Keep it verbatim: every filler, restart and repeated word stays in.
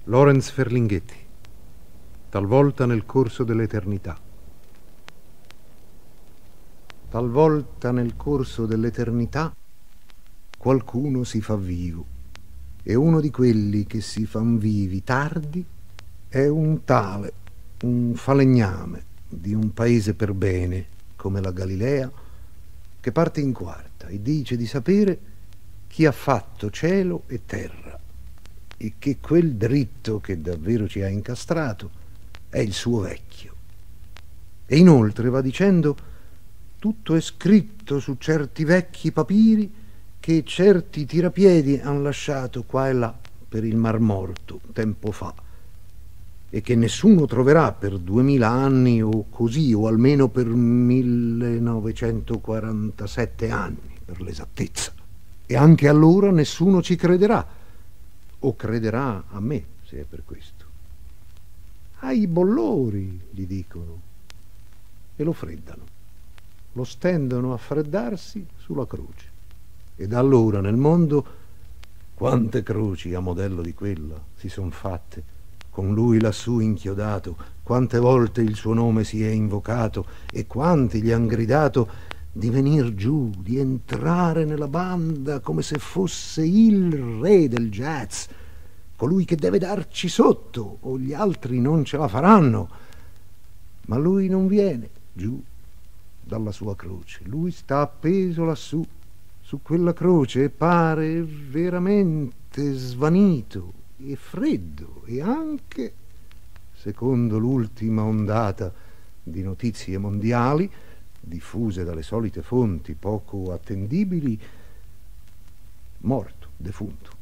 Lawrence Ferlinghetti. Talvolta nel corso dell'eternità. Talvolta nel corso dell'eternità qualcuno si fa vivo, e uno di quelli che si fan vivi tardi è un tale, un falegname di un paese per bene come la Galilea, che parte in quarta e dice di sapere chi ha fatto cielo e terra, e che quel dritto che davvero ci ha incastrato è il suo vecchio. E inoltre va dicendo: tutto è scritto su certi vecchi papiri che certi tirapiedi han lasciato qua e là per il Mar Morto tempo fa, e che nessuno troverà per duemila anni o così, o almeno per millenovecentoquarantasette anni per l'esattezza. E anche allora nessuno ci crederà, o crederà a me, se è per questo. Ai bollori, gli dicono, e lo freddano, lo stendono a freddarsi sulla croce. E da allora nel mondo quante croci a modello di quella si son fatte, con lui lassù inchiodato, quante volte il suo nome si è invocato, e quanti gli han gridato di venir giù, di entrare nella banda come se fosse il re del jazz, colui che deve darci sotto o gli altri non ce la faranno. Ma lui non viene giù dalla sua croce, lui sta appeso lassù su quella croce e pare veramente svanito e freddo, e anche, secondo l'ultima ondata di notizie mondiali diffuse dalle solite fonti poco attendibili, morto, defunto.